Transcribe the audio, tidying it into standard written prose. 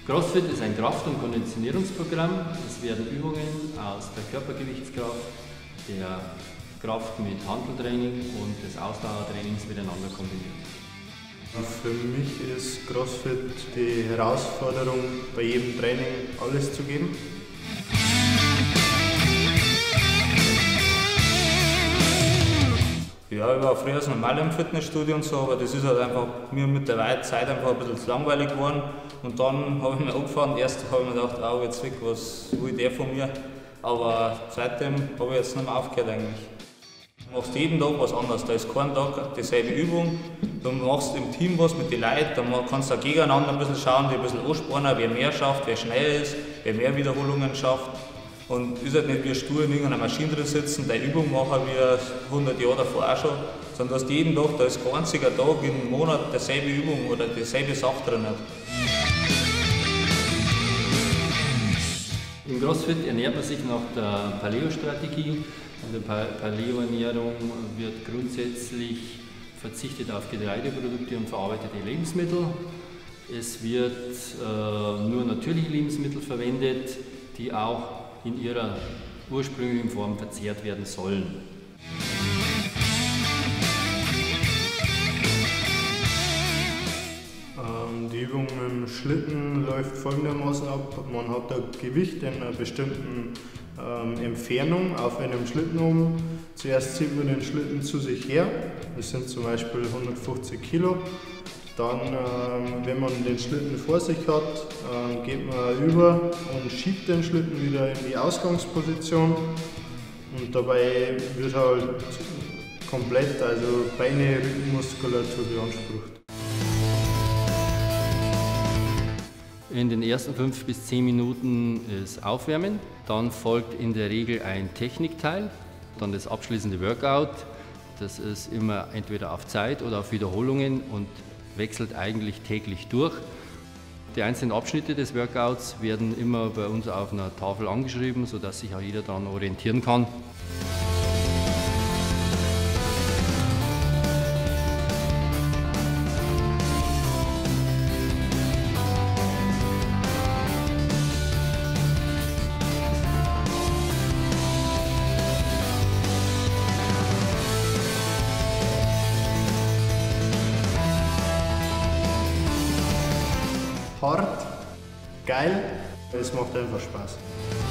CrossFit ist ein Kraft- und Konditionierungsprogramm. Es werden Übungen aus der Körpergewichtskraft, der Kraft mit Hanteltraining und des Ausdauertrainings miteinander kombiniert. Für mich ist CrossFit die Herausforderung, bei jedem Training alles zu geben. Ja, ich war früher normal im Fitnessstudio und so, aber das ist halt einfach mir mit der Zeit einfach ein bisschen zu langweilig geworden. Und dann habe ich mir angefangen, erst habe ich mir gedacht, oh, jetzt weg, was will der von mir? Aber seitdem habe ich jetzt nicht mehr aufgehört eigentlich. Du machst jeden Tag was anderes, da ist kein Tag dieselbe Übung. Du machst im Team was mit den Leuten, dann kannst du auch gegeneinander ein bisschen schauen, die ein bisschen anspornen, wer mehr schafft, wer schneller ist, wer mehr Wiederholungen schafft. Und ist halt nicht wie stur in irgendeiner Maschine drin sitzen, die Übung machen wie 100 Jahre davor auch schon, sondern du hast jeden Tag, da ist kein einziger Tag im Monat dieselbe Übung oder dieselbe Sache drin. Im CrossFit ernährt man sich nach der Paleo-Strategie. In der Paleo-Ernährung wird grundsätzlich verzichtet auf Getreideprodukte und verarbeitete Lebensmittel. Es wird nur natürliche Lebensmittel verwendet, die auch in ihrer ursprünglichen Form verzehrt werden sollen. Die Übung im Schlitten läuft folgendermaßen ab. Man hat ein Gewicht in einer bestimmten Entfernung auf einem Schlitten oben. Zuerst zieht man den Schlitten zu sich her, das sind zum Beispiel 150 Kilo. Dann, wenn man den Schlitten vor sich hat, geht man über und schiebt den Schlitten wieder in die Ausgangsposition. Und dabei wird halt komplett, also Beine, Rückenmuskulatur beansprucht. In den ersten 5 bis 10 Minuten ist Aufwärmen, dann folgt in der Regel ein Technikteil, dann das abschließende Workout. Das ist immer entweder auf Zeit oder auf Wiederholungen und wechselt eigentlich täglich durch. Die einzelnen Abschnitte des Workouts werden immer bei uns auf einer Tafel angeschrieben, sodass sich auch jeder daran orientieren kann. Hart, geil, es macht einfach Spaß.